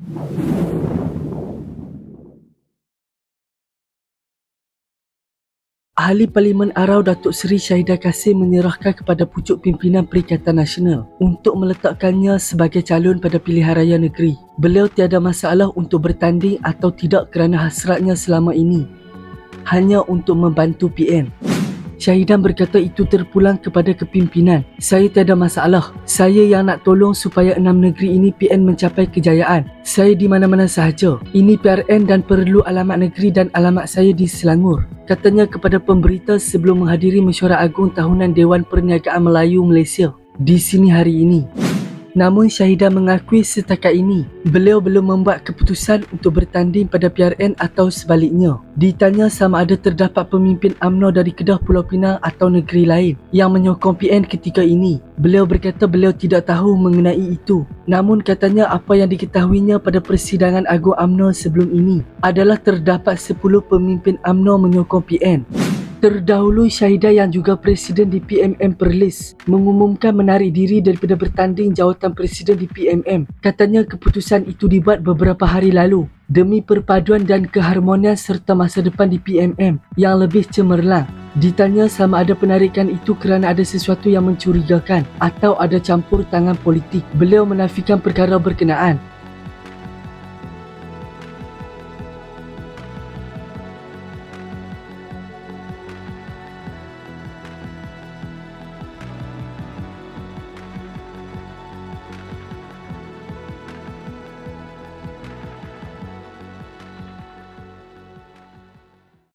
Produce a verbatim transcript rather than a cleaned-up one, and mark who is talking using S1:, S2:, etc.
S1: Ahli Parlimen Arau Datuk Seri Syahidah Kasim menyerahkan kepada pucuk pimpinan Perikatan Nasional untuk meletakkannya sebagai calon pada pilihan raya negeri. Beliau tiada masalah untuk bertanding atau tidak kerana hasratnya selama ini hanya untuk membantu P N. Syahidah berkata itu terpulang kepada kepimpinan. Saya tiada masalah. Saya yang nak tolong supaya enam negeri ini P N mencapai kejayaan. Saya di mana-mana sahaja. Ini P R N dan perlu alamat negeri dan alamat saya di Selangor, katanya kepada pemberita sebelum menghadiri Mesyuarat Agung Tahunan Dewan Perniagaan Melayu Malaysia di sini hari ini. Namun Syahidah mengakui setakat ini beliau belum membuat keputusan untuk bertanding pada P R N atau sebaliknya. Ditanya sama ada terdapat pemimpin U M N O dari Kedah, Pulau Pinang atau negeri lain yang menyokong P N ketika ini, beliau berkata beliau tidak tahu mengenai itu. Namun katanya apa yang diketahuinya pada persidangan Agung U M N O sebelum ini adalah terdapat sepuluh pemimpin U M N O menyokong P N. Terdahulu Syahidah yang juga Presiden di P M M Perlis mengumumkan menarik diri daripada bertanding jawatan Presiden di P M M. Katanya keputusan itu dibuat beberapa hari lalu demi perpaduan dan keharmonian serta masa depan di P M M yang lebih cemerlang. Ditanya sama ada penarikan itu kerana ada sesuatu yang mencurigakan atau ada campur tangan politik, beliau menafikan perkara berkenaan.